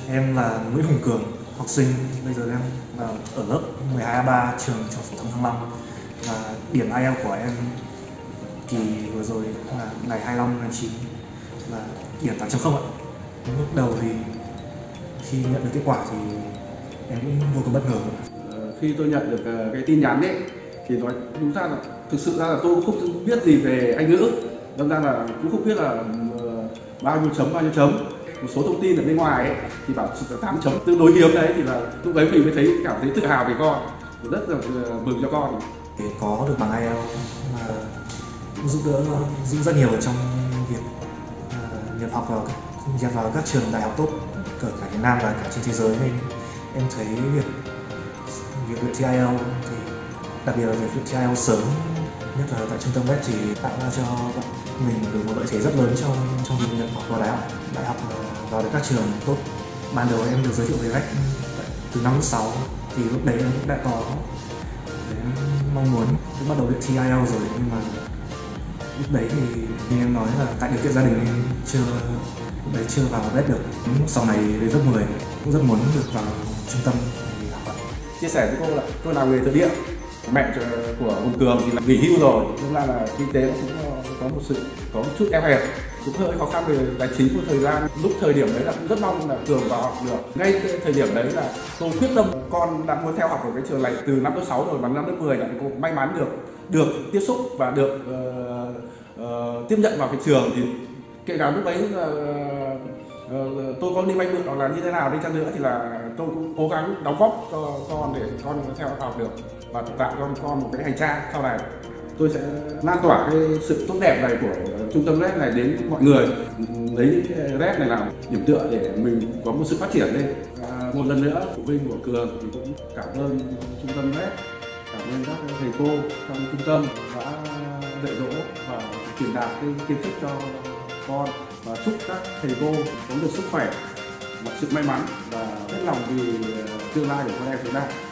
Em là Nguyễn Hùng Cường, học sinh bây giờ em là ở lớp 12A3 trường Trung học phổ thông Thăng Long, và điểm IELTS của em kỳ vừa rồi là ngày 25 tháng 9 là điểm 8.0 ạ. Lúc đầu thì khi nhận được kết quả thì em cũng vô cùng bất ngờ. Khi tôi nhận được cái tin nhắn ấy thì nói đúng ra là thực sự ra là tôi cũng không biết gì về Anh ngữ, đâm ra là cũng không biết là bao nhiêu chấm. Một số thông tin ở bên ngoài ấy, thì bảo 8 chấm tương đối hiếm đấy, thì là lúc đấy mình mới cảm thấy tự hào về con, rất là mừng cho con. Để có được bằng IELTS mà giúp đỡ rất nhiều ở trong việc nhập học vào các trường đại học tốt cả Việt Nam và cả trên thế giới, nên em thấy việc thi IELTS thì đặc biệt là việc thi IELTS sớm, nhất là tại trung tâm Red, thì tạo ra cho mình được một lợi thế rất lớn trong việc nhập học vào đại học vào được các trường tốt. Ban đầu em được giới thiệu về Red từ năm lớp 6 thì lúc đấy em cũng đã có mong muốn bắt đầu thi IELTS rồi, nhưng mà lúc đấy thì như em nói là tại điều kiện gia đình em chưa vào Red được. Sau này về lớp 10 cũng rất muốn được vào trung tâm để học. Chia sẻ với cô là tôi làm nghề thợ điện, mẹ của Hùng Cường thì là nghỉ hưu rồi, nên là kinh tế cũng có một chút eo hẹp, cũng hơi khó khăn về tài chính của thời gian. Thời điểm đấy là cũng rất mong là Cường vào học được. Ngay cái thời điểm đấy là tôi quyết tâm, con đã muốn theo học ở cái trường này từ năm lớp 6 rồi, và năm lớp 10 lại có may mắn được tiếp xúc và được tiếp nhận vào cái trường, thì kể cả lúc đấy tôi có đi vay mượn hoặc là như thế nào đi chăng nữa thì là tôi cũng cố gắng đóng góp cho con để con theo học được và tạo cho con một cái hành trang sau này. Tôi sẽ lan tỏa cái sự tốt đẹp này của trung tâm Red này đến mọi người, lấy Red này làm điểm tựa để mình có một sự phát triển lên. Một lần nữa, phụ huynh của Cường thì cũng cảm ơn trung tâm Red, cảm ơn các thầy cô trong trung tâm đã dạy dỗ và truyền đạt cái kiến thức cho con, và chúc các thầy cô có được sức khỏe và sự may mắn và hết lòng vì tương lai của con em chúng ta.